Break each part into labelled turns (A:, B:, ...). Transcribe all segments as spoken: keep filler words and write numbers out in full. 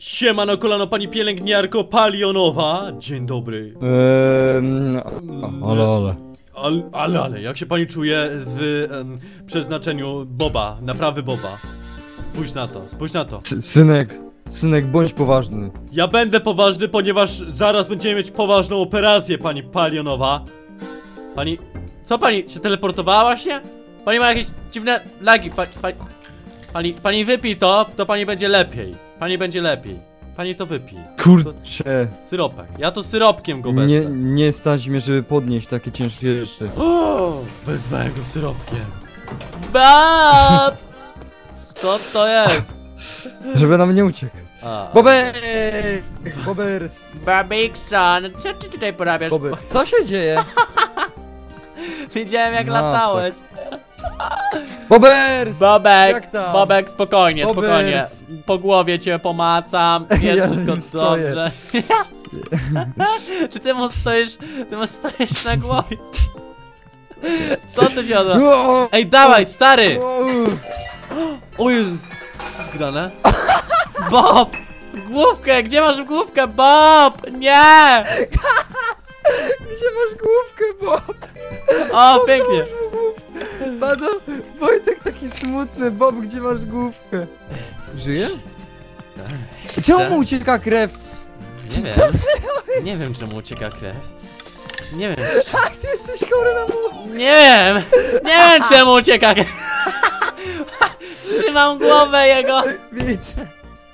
A: Siemano kolano, pani pielęgniarko Palionowa. Dzień dobry.
B: Eee, ale, ale.
A: Ale, ale, ale, jak się pani czuje w em, przeznaczeniu Boba, naprawy Boba? Spójrz na to, spójrz na to.
B: S synek, synek, bądź poważny.
A: Ja będę poważny, ponieważ zaraz będziemy mieć poważną operację, pani Palionowa. Pani... Co pani? Się teleportowała się? Pani ma jakieś dziwne lagi, pa, pa, pani, pani wypij to, to pani będzie lepiej. Pani będzie lepiej. Pani to wypij.
B: Kurczę.
A: Syropek. Ja to syropkiem go wezmę.
B: Nie, nie stać mnie, żeby podnieść takie ciężkie rzeczy.
A: O, wezwałem go syropkiem. Bob! Co to jest?
B: Żeby nam nie uciekł.
A: A.
B: Bober! Bobers!
A: Barbikson, co ty tutaj porabiasz?
B: Bober. Co się dzieje?
A: Widziałem jak
B: No,
A: latałeś.
B: Bobers!
A: Bobek,
B: Jak tam?
A: Bobek, spokojnie,
B: Bobers.
A: spokojnie. Po głowie cię pomacam, jest
B: Ja
A: wszystko
B: stoję.
A: dobrze. Czy ty mu stoisz, ty mu stoisz na głowie? Co ty się odbywa?
B: O!
A: Ej, dawaj, stary!
B: O!
A: O Jezu, co jest grane? Bob! Główkę, gdzie masz główkę, Bob? Nie!
B: Gdzie masz główkę, Bob?
A: O, pięknie.
B: Pano, Wojtek taki smutny. Bob, gdzie masz główkę? Żyje? Czemu mu ucieka krew?
A: Nie wiem. Nie wiem, czemu ucieka krew. Nie wiem.
B: Tak, ty jesteś chory na mózg.
A: Nie wiem. Nie wiem, czemu ucieka krew. Trzymam głowę jego.
B: Widzę.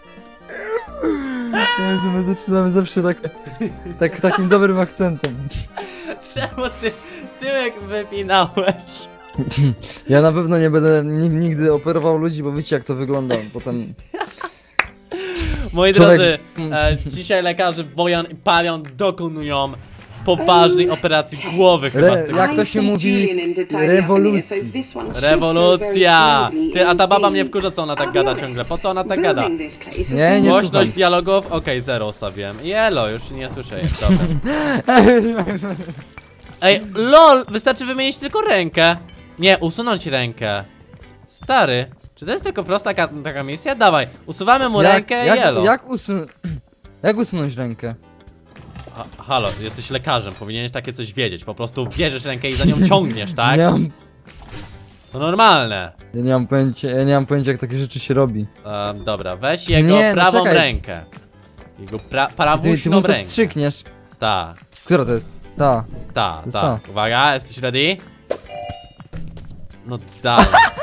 B: Jezu, my zaczynamy zawsze tak, tak takim dobrym akcentem.
A: Czemu ty tyłek wypinałeś?
B: Ja na pewno nie będę nigdy operował ludzi, bo wiecie jak to wygląda potem.
A: Moi
B: Człowiek...
A: drodzy, e, dzisiaj lekarze Wojan i Palion dokonują poważnej operacji głowy chyba
B: Re,
A: z tego.
B: jak to się mówi? Rewolucji.
A: Rewolucja! Ty, a ta baba mnie wkurza, co ona tak gada ciągle. Po co ona tak gada?
B: Nie, nie
A: Głośność
B: słucham.
A: dialogów? Okej, okay, zero ustawiłem. Jelo, już nie słyszę jej. Dobra. Ej, lol, wystarczy wymienić tylko rękę. Nie, usunąć rękę. Stary, czy to jest tylko prosta taka, taka misja? Dawaj, usuwamy mu
B: jak,
A: rękę,
B: jak,
A: jelo.
B: jak, usun jak usunąć rękę?
A: Ha, halo, jesteś lekarzem, powinieneś takie coś wiedzieć. Po prostu bierzesz rękę i za nią ciągniesz, tak?
B: Nie mam,
A: To normalne.
B: ja nie mam pojęcia, ja nie mam pojęcia jak takie rzeczy się robi.
A: E, dobra, weź jego
B: Nie, no
A: prawą
B: czekaj.
A: rękę. Jego pra
B: Ty, ty
A: prawuśną
B: mu to
A: rękę.
B: wstrzykniesz.
A: Ta,
B: Która to jest? Ta.
A: ta,
B: jest
A: ta. Uwaga, jesteś ready? No dalej.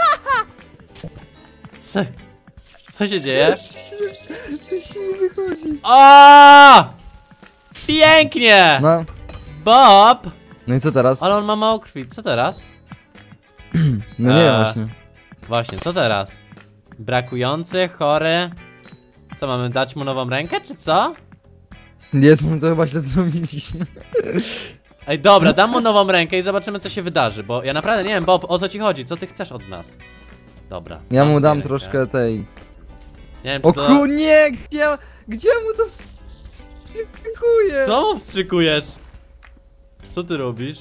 A: Co? Co się dzieje?
B: Coś mi wychodzi.
A: O! Pięknie!
B: No,
A: Bob!
B: no i co teraz?
A: Ale on ma mało krwi, co teraz?
B: No nie wiem
A: Eee.
B: właśnie.
A: Właśnie, co teraz? Brakujący, chory. Co, mamy dać mu nową rękę, czy co?
B: Jezu, to chyba źle zrobiliśmy.
A: Ej, dobra, dam mu nową rękę i zobaczymy, co się wydarzy, bo ja naprawdę nie wiem, Bob, o co ci chodzi, co ty chcesz od nas? Dobra.
B: Ja mu
A: dam
B: dam
A: rękę.
B: troszkę tej...
A: Nie wiem, czy
B: O
A: to...
B: ku... nie! Gdzie, gdzie mu to wstrzykuje?
A: Co mu wstrzykujesz? Co ty robisz?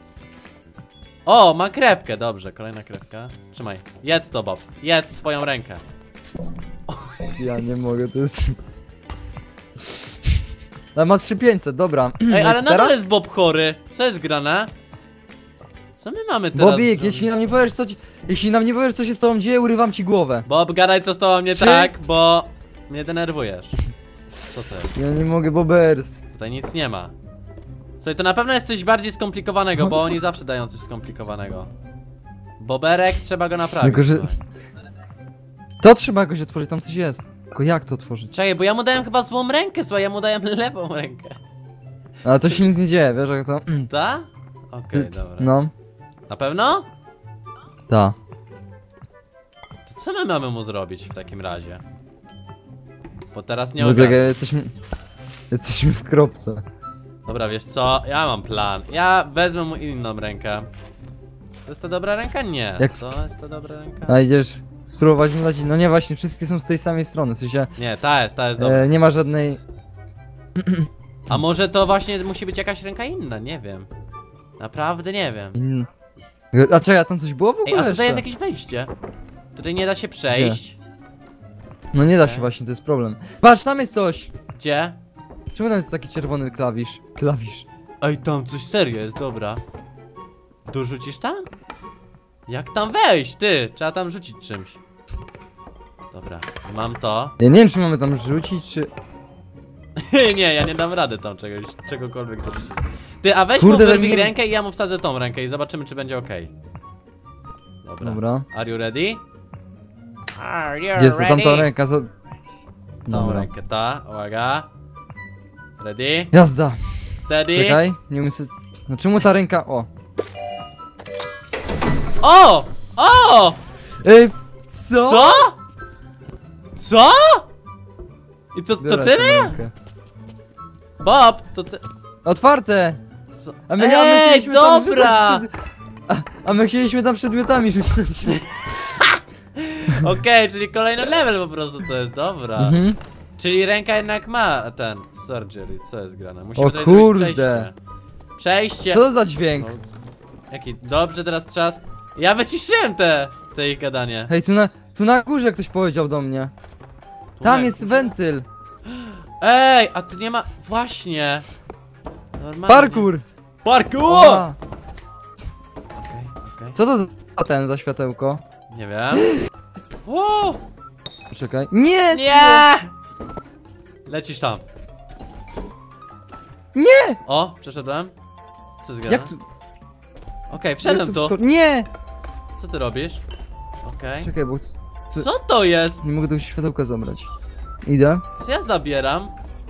A: O, ma krewkę, dobrze, kolejna krewka. Trzymaj, jedz to, Bob, jedz swoją rękę.
B: Ja nie mogę, to jest... Ale ma trzy tysiące pięćset, dobra.
A: Ej,
B: No i
A: ale
B: co
A: nadal
B: teraz?
A: jest Bob chory. Co jest grane? Co my mamy teraz?
B: Bobik,
A: zrobić?
B: jeśli nam nie powiesz co ci... Jeśli nam nie powiesz co się z tobą dzieje, urywam ci głowę.
A: Bob, gadaj co z tobą nie
B: Trzy.
A: tak, bo mnie denerwujesz. Co to jest?
B: Ja nie mogę, Bobers.
A: Tutaj nic nie ma. Słuchaj, to na pewno jest coś bardziej skomplikowanego, bo oni zawsze dają coś skomplikowanego. Boberek, trzeba go naprawić.
B: Tylko, że-
A: słuchaj.
B: To trzeba jakoś otworzyć, tam coś jest. Tylko jak to otworzyć?
A: Czekaj, bo ja mu dałem chyba złą rękę, słuchaj, ja mu dałem lewą rękę.
B: Ale to się nic nie dzieje, wiesz jak to...
A: Ta? Okej, dobra.
B: No,
A: Na pewno?
B: ta.
A: To co my mamy mu zrobić w takim razie? Bo teraz nie
B: Wybiega,
A: ogarnę.
B: jesteśmy... Jesteśmy w kropce.
A: Dobra, wiesz co? Ja mam plan. Ja wezmę mu inną rękę. To jest to dobra ręka? Nie.
B: Jak-
A: To jest to dobra ręka?
B: A idziesz spróbować mu dać... No nie, właśnie, wszystkie są z tej samej strony, w sensie...
A: Nie, ta jest, ta jest dobra.
B: E, nie ma żadnej...
A: A może to właśnie musi być jakaś ręka inna? Nie wiem. Naprawdę nie wiem.
B: In... A czekaj, a tam coś było w ogóle
A: Ej, a tutaj
B: jeszcze?
A: jest jakieś wejście. Tutaj nie da się przejść.
B: No nie da się
A: Okej.
B: właśnie, to jest problem. Patrz, tam jest coś!
A: Gdzie?
B: Czemu tam jest taki czerwony klawisz? Klawisz.
A: Ej, tam coś serio jest, dobra. Dorzucisz tam? Jak tam wejść, ty? Trzeba tam rzucić czymś. Dobra, mam to.
B: Ja nie wiem, czy mamy tam rzucić, czy...
A: Nie, ja nie dam rady tam czegoś, czegokolwiek dorzucić. Ty, a weź
B: Kurde,
A: mu wyrwij
B: nie-
A: rękę i ja mu wsadzę tą rękę i zobaczymy, czy będzie ok. Dobra.
B: Dobra.
A: Are you ready? Are you
B: Gdzie jest to?
A: ready?
B: Tamta ręka, co...
A: Tą
B: Dobra.
A: rękę, ta, uwaga. Ready?
B: Jazda!
A: Steady?
B: Czekaj, nie umiem sobie... No czemu ta ręka... O!
A: O! O!
B: Ej, co?
A: Co? Co? I co, to
B: Biorę
A: tyle?
B: tę rękę.
A: Bob, to ty...
B: Otwarte!
A: Co?
B: A my, a my
A: Ej,
B: chcieliśmy tam
A: dobra!
B: rzucać przed... a, a my chcieliśmy tam przedmiotami rzucać.
A: Okej, czyli kolejny level po prostu to jest, dobra.
B: Mhm.
A: Czyli ręka jednak ma ten surgery, co jest grane? Musimy
B: O
A: tutaj zrobić
B: kurde.
A: przejście. Przejście.
B: Co to za dźwięk?
A: O, jaki, dobrze, teraz czas. Ja wyciszyłem te, te ich gadanie.
B: Hej, tu na, tu na górze ktoś powiedział do mnie.
A: Tu
B: Tam
A: na-
B: jest wentyl.
A: Ej, a tu nie ma, właśnie. Normalnie.
B: Parkour!
A: Parkour!
B: Oha.
A: Okej, okej.
B: Co to za ten za światełko?
A: Nie wiem. O!
B: Czekaj. Nie!
A: Nie! Lecisz tam.
B: Nie!
A: O, przeszedłem. Co jest grane?
B: Jak tu...
A: Okej,
B: Jak
A: wszedłem
B: tu
A: tu.
B: wsko- Nie!
A: Co ty robisz? Okej.
B: Czekaj, bo c- co-
A: Co to jest?
B: nie mogę tego światełka zabrać. Idę.
A: Co ja zabieram?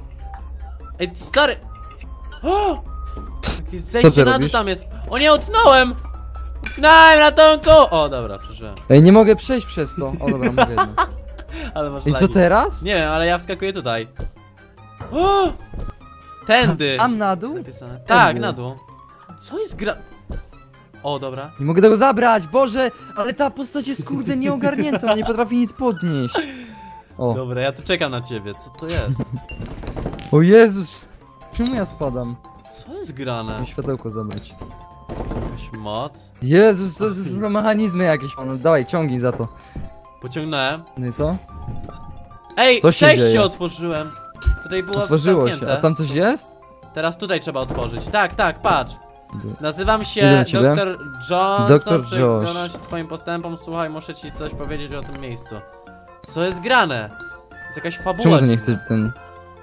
A: Ej, stary! O! Jakieś zejście na dół
B: robisz?
A: tam jest. O nie, utknąłem! Utknąłem, ratunku! O, dobra, przeżyłem.
B: Ej, nie mogę przejść przez to. O dobra, mogę jednak.
A: Ale masz
B: Ej, co
A: lagi.
B: teraz?
A: Nie wiem, ale ja wskakuję tutaj. O! Tędy!
B: Tam na dół?
A: Napisane. Tak,
B: Tędy.
A: na dół. Co jest gra... O, dobra.
B: Nie mogę tego zabrać, Boże! Ale ta postać jest kurde nieogarnięta, nie potrafi nic podnieść. O,
A: Dobra, ja tu czekam na ciebie. Co to jest?
B: o Jezus! Czemu ja spadam?
A: Co jest grane?
B: Muszę światełko zabrać.
A: Jakaś moc?
B: Jezus, to, to są mechanizmy jakieś. No, dawaj, ciągnij za to.
A: Pociągnąłem.
B: No i co?
A: Ej,
B: To się
A: przejście
B: dzieje.
A: otworzyłem. Tutaj było
B: Otworzyło się.
A: zamknięte.
B: A tam coś jest?
A: Teraz tutaj trzeba otworzyć. Tak, tak, patrz. Nazywam
B: Idę
A: się
B: do ciebie.
A: doktor Johnson.
B: doktor
A: Przyglądam
B: Josh.
A: się twoim postępom. Słuchaj, muszę ci coś powiedzieć o tym miejscu. Co jest grane? Jest jakaś fabuła.
B: Czemu ty nie
A: dziwna.
B: chcesz ten...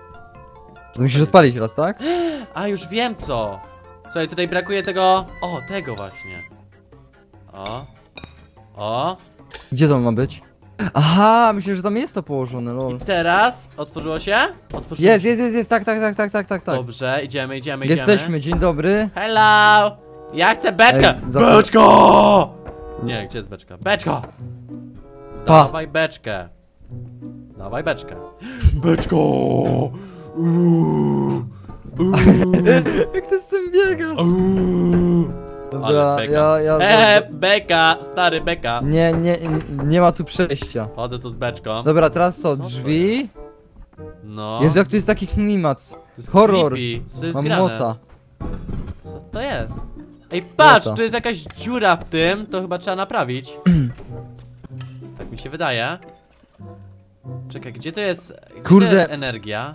B: To musisz odpalić raz, tak?
A: A, już wiem co. Słuchaj, tutaj brakuje tego... O, tego właśnie. O. O.
B: Gdzie to ma być? Aha, myślę, że tam jest to położone, lol.
A: Teraz otworzyło się? Otworzyło
B: Jest,
A: się.
B: jest, jest, jest, tak, tak, tak, tak, tak, tak, tak.
A: Dobrze, idziemy, idziemy, idziemy.
B: Jesteśmy, dzień dobry.
A: Hello! Ja chcę beczkę!
B: Ej, za-
A: Beczko! Nie, gdzie jest beczka? Beczka!
B: Pa.
A: Dawaj beczkę. Dawaj beczkę. Beczko! Uuu, uuu,
B: Jak ty z tym biegasz?
A: uuu.
B: Dobra,
A: Ale beka.
B: ja, ja...
A: Eee, beka, stary beka.
B: Nie, nie, nie ma tu przejścia.
A: Chodzę tu z beczką.
B: Dobra, teraz co,
A: Co to
B: drzwi?
A: No.
B: Jezu, jak tu jest taki klimat.
A: To jest
B: horror.
A: creepy. Co jest
B: Mam
A: grane?
B: mota.
A: Co to jest? Ej, patrz,
B: Mota.
A: tu jest jakaś dziura w tym, to chyba trzeba naprawić. Tak mi się wydaje. Czekaj, gdzie to jest, gdzie
B: Kurde.
A: to jest energia?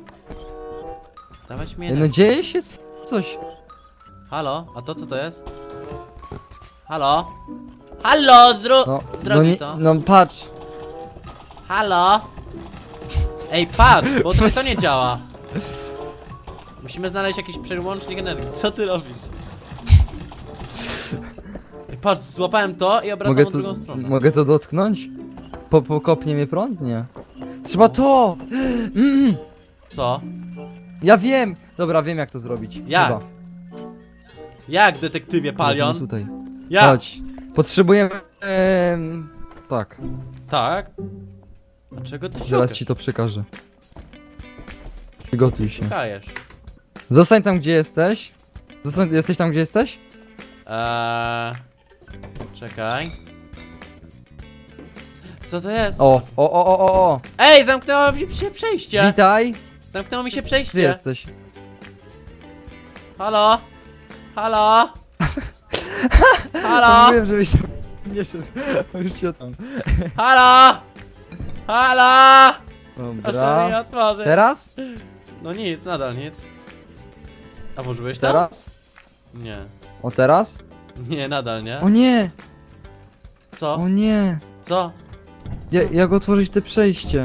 A: Dawać mi
B: No
A: energię.
B: dzieje się coś.
A: Halo, a to co to jest? Halo? Halo, zrób,
B: No,
A: zrobi
B: no, nie,
A: to.
B: no patrz.
A: Halo? Ej, patrz, bo to, to nie działa. Musimy znaleźć jakiś przełącznik energii. Co ty robisz? Ej, patrz, złapałem to i obracam
B: Mogę
A: w
B: to,
A: drugą stronę.
B: mogę to dotknąć? Po, pokopnie mnie prąd? Nie. Trzeba to! Mm,
A: Co?
B: ja wiem! Dobra, wiem jak to zrobić.
A: Jak?
B: Chyba.
A: Jak, detektywie
B: No
A: Palion?
B: tutaj.
A: Jak?
B: Chodź. Potrzebujemy... em, tak,
A: Tak? A czego ty
B: zaraz
A: szukasz?
B: ci to przekażę. Przygotuj się.
A: Szukajesz.
B: Zostań tam gdzie jesteś. Zostań, jesteś tam gdzie jesteś?
A: Eee... Czekaj. Co to jest?
B: O, o, o, o, o, o!
A: Ej, zamknęło mi się przejście!
B: Witaj!
A: Zamknęło mi się
B: Gdzie
A: przejście!
B: jesteś?
A: Halo? Halo? Halo?
B: Mówiłem, żebyś tam nie szedł. Już się tam.
A: Halo? Halo! Proszę mi
B: Dobra.
A: otworzyć.
B: Teraz?
A: No nic, nadal nic. A włożyłeś to?
B: Teraz?
A: Nie.
B: O teraz?
A: Nie, nadal nie.
B: O nie!
A: Co?
B: O nie!
A: Co?
B: Ja, jak otworzyć te przejście?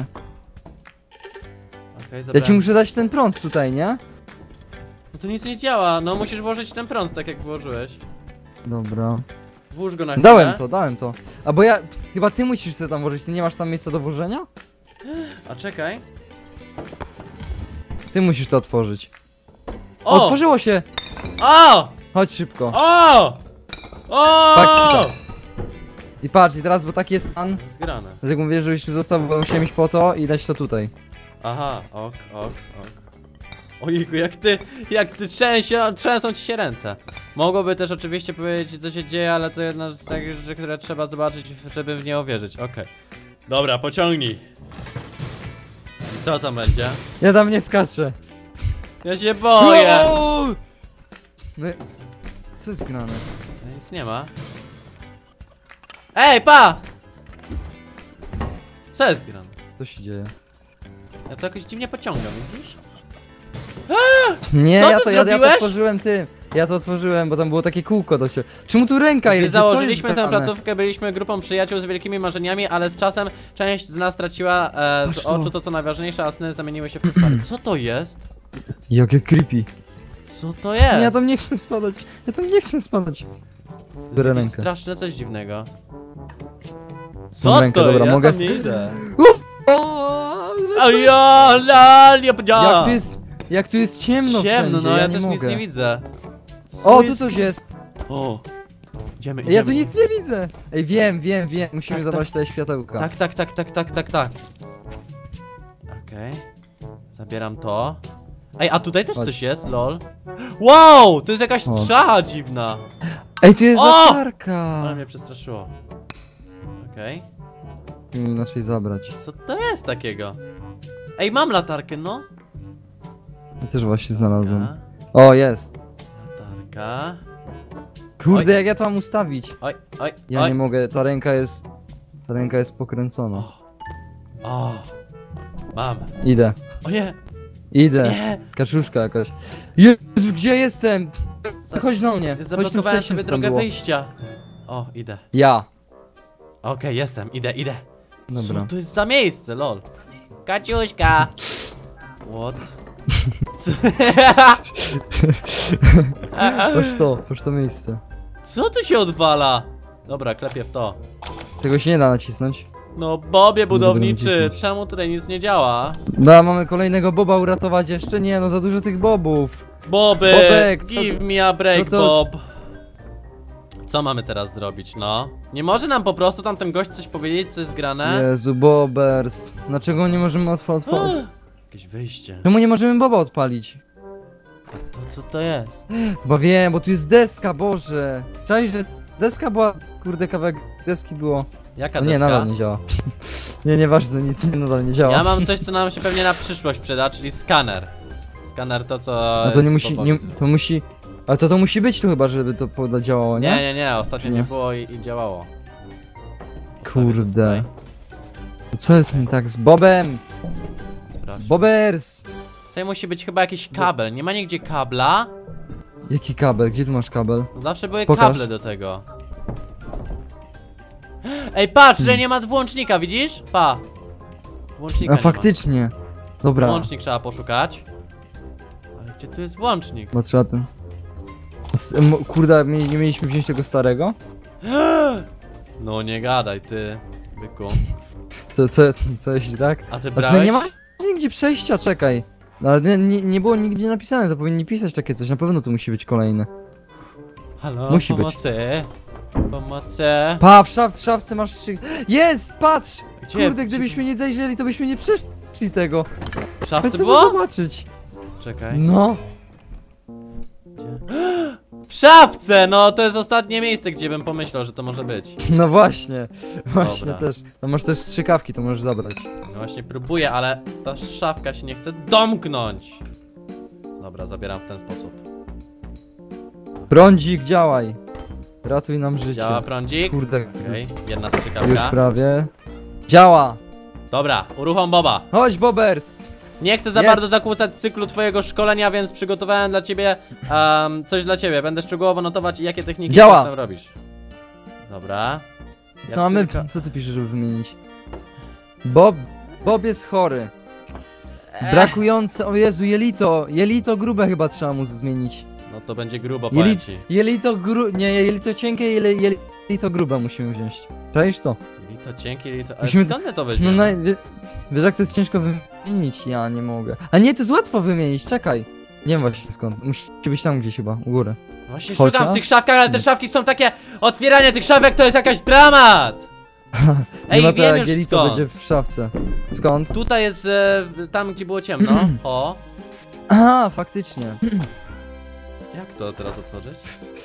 A: Okej,
B: Ja ci
A: zabrałem.
B: muszę dać ten prąd tutaj, nie?
A: No to nic nie działa, no musisz włożyć ten prąd, tak jak włożyłeś.
B: Dobra.
A: Włóż go na chwilę.
B: Dałem to, dałem to. A bo ja... Chyba ty musisz sobie tam włożyć, ty nie masz tam miejsca do włożenia?
A: A czekaj.
B: Ty musisz to otworzyć.
A: O!
B: Otworzyło się!
A: O!
B: Chodź szybko.
A: O! O!
B: Patrz tutaj. I patrz, i teraz, bo taki jest plan.
A: Zgrane.
B: Dlatego mówię, żebyś tu został, bo musimy iść po to i dać to tutaj.
A: Aha, ok, ok, ok. Ojejku, jak ty, jak ty trzęsie, trzęsą ci się ręce. Mogłoby też oczywiście powiedzieć, co się dzieje, ale to jedna z takich rzeczy, które trzeba zobaczyć, żeby w nie uwierzyć. Okej. Dobra, pociągnij. I co tam będzie?
B: Ja tam nie skaczę.
A: Ja się boję.
B: No, co jest grane?
A: Nic nie ma. Ej, pa! Co jest grane?
B: Co się dzieje?
A: Ja to jakoś dziwnie pociągam, widzisz?
B: Nie,
A: Co
B: ja
A: ty
B: to, ja, ja to
A: zrobiłeś?
B: otworzyłem tym. Ja to otworzyłem, bo tam było takie kółko do ciebie. Czemu tu ręka
A: Gdy
B: jest? Co jest
A: założyliśmy tę
B: grane?
A: placówkę, byliśmy grupą przyjaciół z wielkimi marzeniami, ale z czasem część z nas straciła e, z
B: Patrz to.
A: oczu to, co najważniejsze, a sny zamieniły się w koszmary. Co to jest?
B: Jakie creepy.
A: Co to jest?
B: Nie, ja tam nie chcę spadać. Ja tam nie chcę spadać.
A: To jest
B: biorę
A: jakieś
B: rękę.
A: straszne, coś dziwnego.
B: Mam
A: Co
B: rękę,
A: to?
B: dobra,
A: ja
B: mogę
A: tam nie
B: s-
A: idę.
B: O,
A: A ja, la, ja,
B: jak tu jest, jak tu jest ciemno
A: Ciemno,
B: wszędzie,
A: no ja,
B: ja nie
A: też nic
B: mogę.
A: nie widzę. Co
B: O, tu coś jest.
A: O, idziemy,
B: Ej, ja tu
A: idziemy.
B: nic nie widzę. Ej, wiem, wiem, wiem. Musimy
A: Tak,
B: zabrać te światełka.
A: Tak, tak, tak, tak, tak, tak, tak. Okej. Zabieram to. Ej, a tutaj też
B: Chodź.
A: coś jest, lol. Wow, to jest jakaś
B: O.
A: trzacha dziwna.
B: Ej, tu jest
A: O!
B: latarka.
A: Ale mnie przestraszyło. Okej.
B: Musimy inaczej zabrać.
A: Co to jest takiego? Ej, mam latarkę, no.
B: Ja też właśnie znalazłem.
A: Latarka.
B: O, jest.
A: Latarka.
B: Kurde,
A: Oj.
B: jak ja to mam ustawić?
A: Oj, oj,
B: Ja
A: oj.
B: nie mogę, ta ręka jest... Ta ręka jest pokręcona.
A: O. Mam.
B: Idę.
A: O nie,
B: Idę.
A: nie.
B: Kaczuszka jakaś. Jezu, gdzie jestem? Chodź do mnie. Chodź tu
A: Zablokowałem
B: przejściem
A: sobie
B: stąd
A: drogę
B: było.
A: wyjścia. O, idę.
B: Ja.
A: Okej, jestem, idę, idę.
B: Dobra.
A: Co to jest za miejsce, lol? Kaciuśka! What? Co,
B: Patrz to, patrz to miejsce.
A: Co tu się odwala? Dobra, klepię w to.
B: Tego się nie da nacisnąć.
A: No, Bobie budowniczy,
B: nacisnąć.
A: czemu tutaj nic nie działa?
B: No, mamy kolejnego boba uratować jeszcze? Nie, no za dużo tych bobów.
A: Boby,
B: Bobek, co-
A: give me a break,
B: co to-
A: Bob. Co mamy teraz zrobić, no? Nie może nam po prostu tamten gość coś powiedzieć, co jest grane?
B: Jezu, bobers. Dlaczego nie możemy otworzyć?
A: Jakieś wyjście.
B: Czemu nie możemy boba odpalić?
A: A to co to jest?
B: Bo wiem, bo tu jest deska, Boże. Cześć, że deska była, kurde, kawałek deski było.
A: Jaka
B: No nie,
A: deska?
B: nadal nie działa. Nie, nieważne, nic, nie, nadal nie działa.
A: Ja mam coś, co nam się pewnie na przyszłość przyda, czyli skaner. Skaner to, co
B: No to nie
A: jest
B: musi,
A: Bobowi
B: nie,
A: zrobił.
B: to musi... Ale to to musi być tu chyba, żeby to poda- działało, nie?
A: Nie, nie, nie, ostatnio
B: Nie.
A: nie było i, i działało.
B: Kurde. Co jest nie tak z Bobem?
A: Sprawdź.
B: Bobers!
A: Tutaj musi być chyba jakiś kabel. Nie ma nigdzie kabla.
B: Jaki kabel? Gdzie tu masz kabel?
A: Zawsze były
B: Pokaż.
A: kable do tego. Ej, patrz, tutaj
B: Hmm.
A: nie ma włącznika, widzisz? Pa. Włącznika
B: A
A: nie
B: faktycznie.
A: ma.
B: Dobra,
A: Włącznik trzeba poszukać. Ale gdzie tu jest włącznik?
B: bo trzeba ten... S- m- Kurde, my nie mieliśmy wziąć tego starego?
A: No nie gadaj, ty, byku.
B: Co, co, co, co jeśli tak?
A: A ty
B: A tutaj
A: brałeś?
B: nie ma nigdzie przejścia, czekaj. No ale nie, nie, nie było nigdzie napisane, to powinni pisać takie coś, na pewno tu musi być kolejne.
A: Halo,
B: Musi być.
A: pomocy. Pomocy.
B: Pa, w, szaf, w szafce masz trzy... Jest, patrz!
A: Gdzie?
B: Kurde,
A: Gdzie-
B: gdybyśmy nie zajrzeli, to byśmy nie przeszli tego.
A: W szafce
B: Chcę to
A: było?
B: zobaczyć.
A: Czekaj.
B: No.
A: W szafce! No to jest ostatnie miejsce, gdzie bym pomyślał, że to może być.
B: No właśnie, właśnie
A: Dobra.
B: też. To masz też strzykawki, to możesz zabrać.
A: No właśnie próbuję, ale ta szafka się nie chce domknąć. Dobra, zabieram w ten sposób.
B: Prądzik, działaj. Ratuj nam życie.
A: Działa prądzik?
B: Kurde,
A: Okej, jedna
B: już
A: strzykawka.
B: prawie. Działa.
A: Dobra, uruchom Boba.
B: Chodź, Bobers.
A: Nie chcę za
B: Jest.
A: bardzo zakłócać cyklu twojego szkolenia, więc przygotowałem dla ciebie um, coś dla ciebie. Będę szczegółowo notować, jakie techniki
B: Działa.
A: tam robisz. Dobra. Ja
B: Co mamy?
A: tylko-
B: Co tu piszesz, żeby wymienić? Bob... Bob jest chory.
A: Ech.
B: Brakujące... O Jezu, jelito. Jelito grube chyba trzeba mu zmienić.
A: No to będzie grubo, powiem
B: Jeli...
A: ci.
B: Jelito gru... Nie, jelito cienkie, jele... jelito grube musimy wziąć. Czaisz to?
A: Ili to cienkie, ili to... Ale
B: Musimy-
A: skąd my to
B: No
A: weźmiemy?
B: naj... wie- Wiesz jak to jest ciężko wymienić? Ja nie mogę. A nie, to jest łatwo wymienić, czekaj. Nie wiem właśnie skąd. Musi być tam gdzieś chyba, u góry.
A: Właśnie
B: Chociaż?
A: szukam w tych szafkach, ale te szafki są takie... Otwieranie tych szafek to jest jakaś dramat! Ej,
B: nie ma to
A: wiem
B: jak
A: już
B: jelito
A: skąd.
B: będzie w szafce. Skąd?
A: Tutaj jest e, tam, gdzie było ciemno. O.
B: Aha, faktycznie.
A: Jak to teraz otworzyć?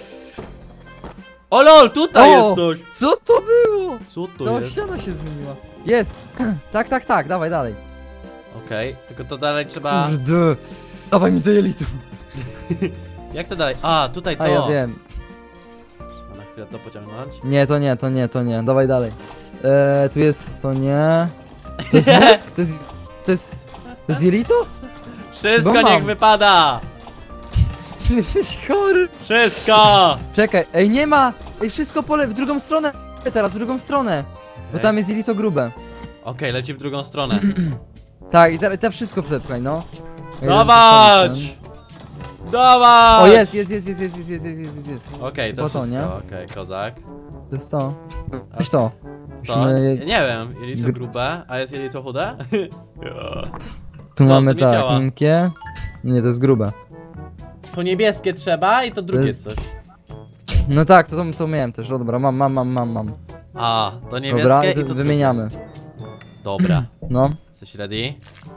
A: O lol, tutaj
B: O!
A: jest coś!
B: Co to było?
A: Co to
B: Cała
A: jest?
B: ściana się zmieniła. Jest! Tak, tak, tak, dawaj dalej.
A: Okej, tylko to dalej trzeba...
B: Kurde. Dawaj mi to jelito.
A: Jak to dalej? A, tutaj to!
B: A ja wiem.
A: Trzeba na chwilę to pociągnąć.
B: Nie, to nie, to nie, to nie. Dawaj dalej. Eee, tu jest, to nie. To jest mózg? To jest, to jest, to jest jelito?
A: Wszystko
B: Bo
A: niech
B: mam.
A: wypada!
B: Ty jesteś chory.
A: Wszystko!
B: Czekaj, ej nie ma! Ej wszystko pole w drugą stronę teraz, w drugą stronę. Bo
A: Okej.
B: tam jest jelito grube.
A: Okej, leci w drugą stronę.
B: Tak, i te, te wszystko wlepchaj, no. Ja idę
A: Dawać!
B: postawić
A: Dawać!
B: ten. O jest, jest, jest, jest, jest, jest, jest, jest, jest, jest.
A: Okej, to
B: Bo to, nie?
A: wszystko, okej, kozak.
B: To jest to. Weź to.
A: Co?
B: Musimy-
A: Nie wiem, jelito
B: Gr-
A: grube, a jest jelito chude?
B: Tu
A: No,
B: mamy
A: to nie działa.
B: tak, miękkie. Nie, to jest grube.
A: To niebieskie trzeba i to drugie
B: jest-
A: coś.
B: No tak, to, to, to miałem też, o dobra, mam, mam, mam, mam, mam.
A: A, to niebieskie
B: Dobra,
A: i
B: to
A: to drugie.
B: wymieniamy.
A: Dobra,
B: No.
A: jesteś ready?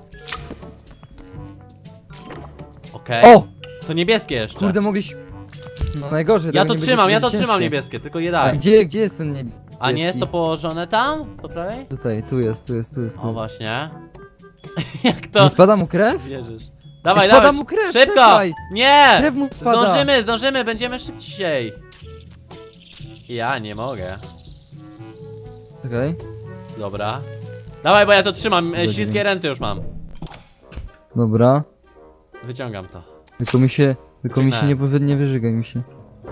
A: Okej.
B: O!
A: To niebieskie jeszcze.
B: Kurde, mogliś... No najgorzej,
A: Ja
B: tego
A: to
B: nie
A: trzymam,
B: będzie-
A: ja to
B: będzie
A: trzymam
B: ciężkie.
A: niebieskie, tylko je
B: A
A: daj.
B: gdzie, gdzie jest ten niebieski?
A: A nie jest to położone tam? Po prawej?
B: Tutaj, tu jest, tu jest, tu jest, tu
A: O
B: jest.
A: właśnie. Jak to
B: Nie spada mu krew?
A: wierzysz? Dawaj,
B: spada
A: dawaj!
B: mu krew,
A: Szybko!
B: czekaj!
A: Nie!
B: Krew mu spada!
A: Zdążymy, zdążymy, będziemy szybciej. Ja nie mogę.
B: Okej,
A: Dobra. Dawaj, bo ja to trzymam, e,
B: Godziny.
A: śliskie ręce już mam.
B: dobra.
A: Wyciągam to.
B: Tylko mi się, tylko mi się
A: Dziwne.
B: nie, powy- nie wyżygaj mi się.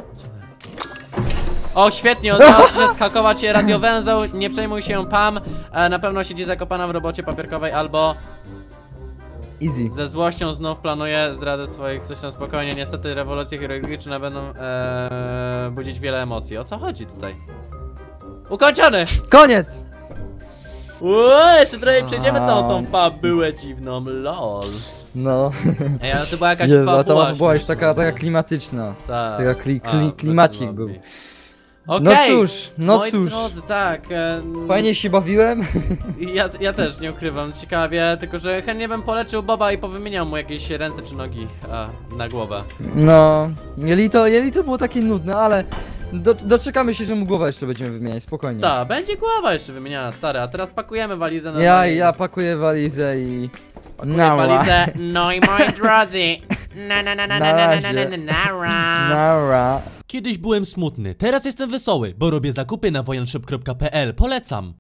A: O, świetnie, udało ci się skakować radiowęzeł, nie przejmuj się, Pam. E, na pewno siedzi zakopana w robocie papierkowej albo
B: Easy.
A: ze złością znów planuje zdradę swoich, coś tam spokojnie. Niestety rewolucje chirurgiczne będą e, budzić wiele emocji. O co chodzi tutaj? Ukończony!
B: Koniec!
A: Uuu, jeszcze trochę przejdziemy całą tą
B: Wow.
A: fabułę dziwną, lol.
B: No.
A: Ej, ale to była jakaś
B: Jezu, a
A: fabuła
B: ta była już
A: śmieszna.
B: taka, taka klimatyczna.
A: Tak.
B: taka kli-
A: A,
B: kli-
A: bez
B: klimacik
A: lobby.
B: był.
A: Okej.
B: No cóż, no
A: Moi
B: cóż.
A: drodzy, tak. E,
B: Fajnie się bawiłem.
A: ja, ja też nie ukrywam, ciekawie, tylko że chętnie bym poleczył Boba i powymieniał mu jakieś ręce czy nogi a, na głowę.
B: No, jelito, jelito było takie nudne, ale do, doczekamy się, że mu głowę jeszcze będziemy wymieniać, spokojnie.
A: Tak, będzie głowa jeszcze wymieniana, stary, a teraz pakujemy walizę na
B: Ja, ja pakuję walizę i...
A: pakuję
B: Nara.
A: walizę, no i moi drodzy. Na na na na na na na na na nara.
B: Nara.
A: Kiedyś byłem smutny, teraz jestem wesoły, bo robię zakupy na wojanshop kropka p l. Polecam.